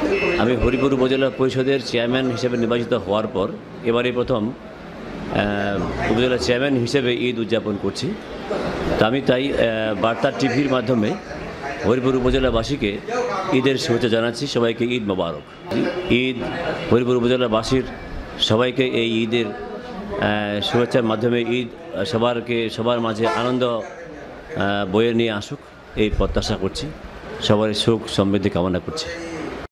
আমি হরিপুর উপজেলা পরিষদের চেয়ারম্যান হিসেবে নির্বাচিত হওয়ার পর এবারে প্রথম উপজেলা চেয়ারম্যান হিসেবে ঈদ উদযাপন করছি। তা আমি তাই বার্তা টিভির মাধ্যমে হরিপুর উপজেলাবাসীকে ঈদের শুভেচ্ছা জানাচ্ছি। সবাইকে ঈদ মোবারক। ঈদ হরিপুর উপজেলাবাসীর সবাইকে এই ঈদের শুভেচ্ছার মাধ্যমে ঈদ সবার মাঝে আনন্দ বয়ে নিয়ে আসুক এই প্রত্যাশা করছি। সবার সুখ সমৃদ্ধি কামনা করছি।